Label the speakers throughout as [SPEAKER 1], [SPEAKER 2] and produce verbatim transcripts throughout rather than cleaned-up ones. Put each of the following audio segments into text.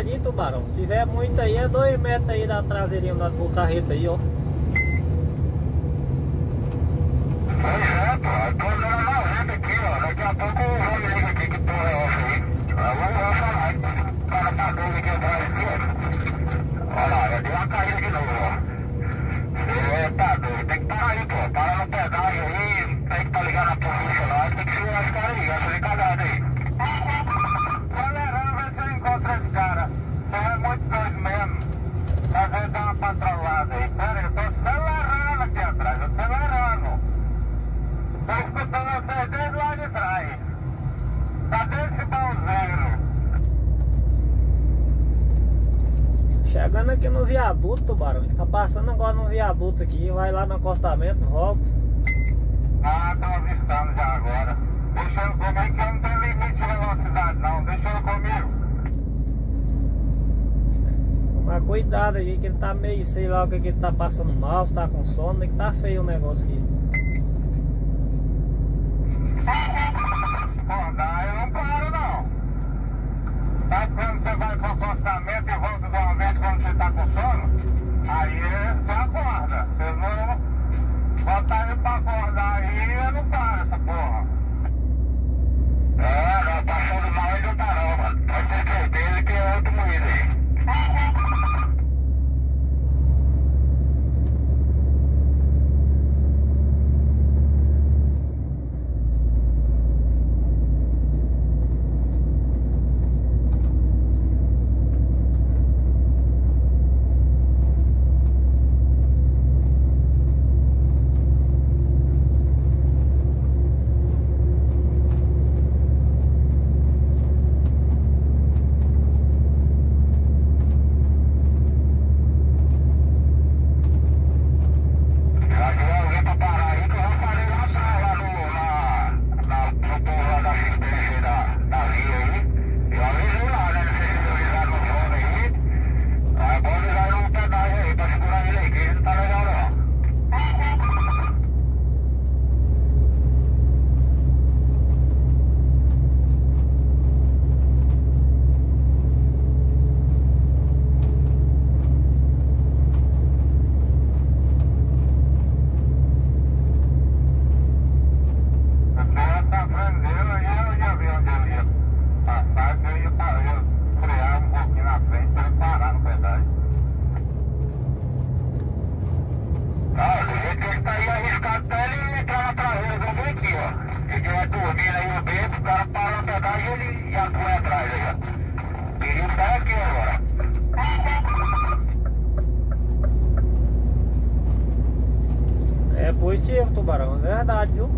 [SPEAKER 1] devagarzinho, Tubarão. Se tiver muito aí, é dois metros aí da traseirinha da tua carreta aí, ó.
[SPEAKER 2] Pois é, pô. Eu tô andando na reta aqui, ó. Daqui a pouco o homem liga aqui, que porra é essa aí. Eu vou falar. O cara tá doido aqui atrás aqui, ó. Olha lá, eu dei uma caída de novo, ó. Você tá doido. Tem que parar aí, pô. Para no pedágio aí. Tem que tá ligado na polícia lá. Tem que segurar esse cara aí. Essa de cagada aí. Acelerando, ver se eu encontro esse cara. Você é muito doido mesmo. Às vezes dá uma patrolada aí. Pera aí, eu tô acelerando aqui atrás. Acelerando. Tô escutando vocês desde lá de trás. Cadê esse balzeiro?
[SPEAKER 1] Chegando aqui no viaduto, Tubarão. Tá passando agora no viaduto aqui. Vai lá no acostamento, volta.
[SPEAKER 2] Ah, tô avistando já agora. Deixa eu comigo que eu não tenho limite de velocidade não. Deixa eu comigo.
[SPEAKER 1] Mas cuidado aí, que ele tá meio, sei lá o que, que ele tá passando mal, se tá com sono, que tá feio o negócio aqui.
[SPEAKER 2] Pô, daí eu não paro não. Sabe quando você vai pro acostamento e volta de uma vez quando você tá com sono? Aí você acorda. Você não... Botar ele pra acordar aí, eu não paro essa porra. É, não, passando mal ele não tá não, mano. Pode ter certeza que é outro moído aí.
[SPEAKER 1] Positivo, Tubarão, é verdade, viu?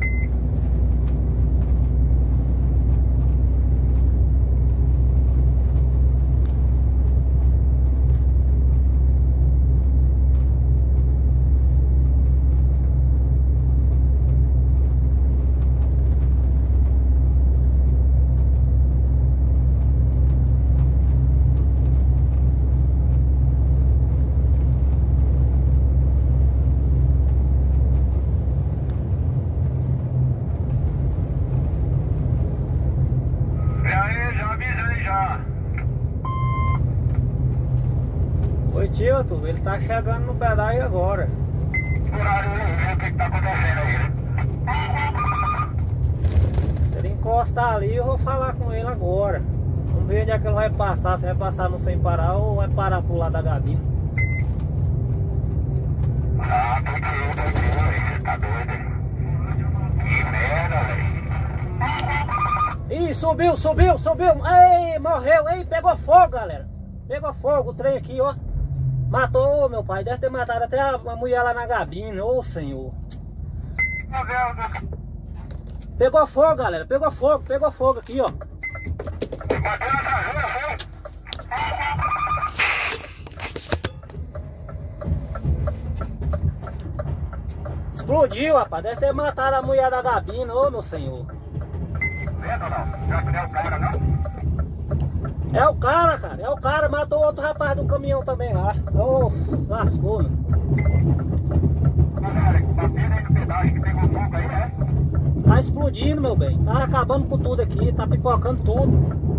[SPEAKER 1] Positivo, tu, ele tá chegando no pedágio agora.
[SPEAKER 2] O que que tá acontecendo aí?
[SPEAKER 1] Se ele encostar ali, eu vou falar com ele agora. Vamos ver onde é que ele vai passar, se vai passar no sem parar ou vai parar pro lado da gabina.
[SPEAKER 2] Ah, positivo, positivo, velho. Você tá doido? Que merda, velho.
[SPEAKER 1] Ih, subiu, subiu, subiu. Ei, morreu. Ei, pegou fogo, galera. Pegou fogo o trem aqui, ó. Matou, meu pai. Deve ter matado até a, a mulher lá na gabina. Ô, senhor.
[SPEAKER 2] Meu Deus do céu.
[SPEAKER 1] Pegou fogo, galera. Pegou fogo, pegou fogo aqui, ó.
[SPEAKER 2] Bateu na traseira, foi?
[SPEAKER 1] Explodiu, rapaz. Deve ter matado a mulher da gabina. Ô, meu senhor.
[SPEAKER 2] Vendo ou não? Já que não é o cara, não?
[SPEAKER 1] É o cara, cara, é o cara, matou outro rapaz do caminhão também lá. Ô, lascou, mano.
[SPEAKER 2] Galera, batendo aí no pedágio que pegou fogo aí, né?
[SPEAKER 1] Tá explodindo, meu bem. Tá acabando com tudo aqui, tá pipocando tudo.